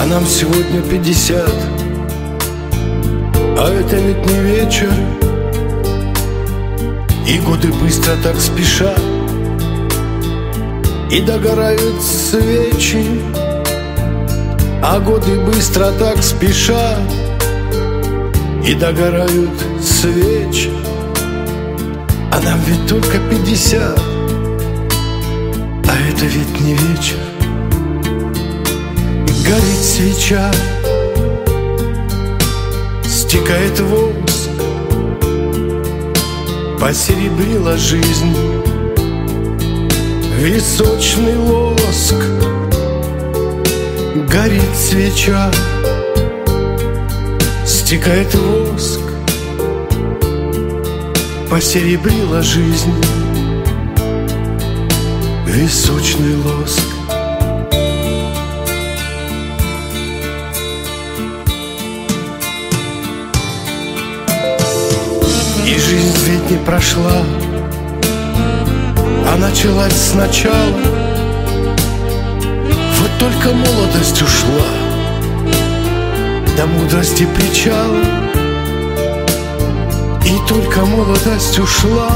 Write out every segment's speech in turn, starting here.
нам сегодня 50, а это ведь не вечер. И годы быстро так спешат, и догорают свечи. А годы быстро так спешат, и догорают свечи. А нам ведь только 50, а это ведь не вечер. Горит свеча, стекает воск, посеребрила жизнь височный лоск. Горит свеча, стекает воск, посеребрила жизнь височный лоск. И жизнь ведь не прошла, а началась сначала. Вот только молодость ушла до мудрости причала. И только молодость ушла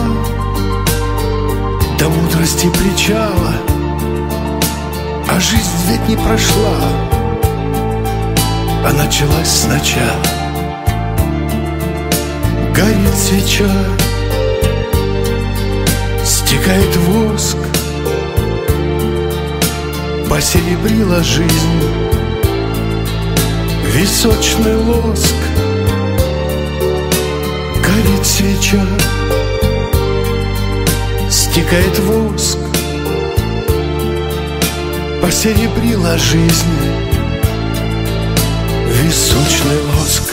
до мудрости причала. А жизнь ведь не прошла, а началась сначала. Горит свеча, стекает воск, посеребрила жизнь височный лоск. Горит свеча, стекает воск, посеребрила жизнь височный лоск.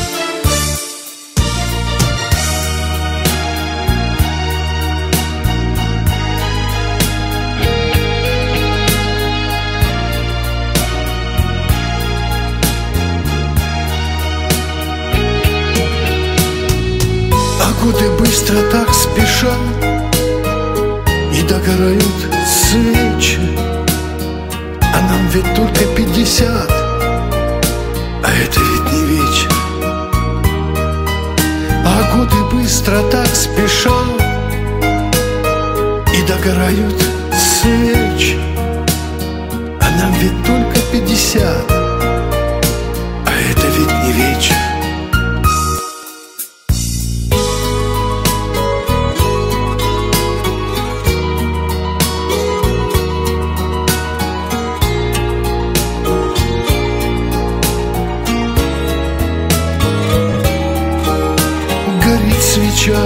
Годы быстро так спешат, и догорают свечи. А нам ведь только 50, а это ведь не вечер. А годы быстро так спешат, и догорают свечи. А нам ведь только 50, а это ведь не вечер. Горит свеча,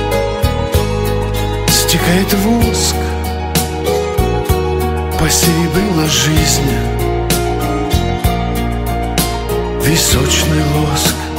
стекает воск, посеребрила жизнь височный лоск.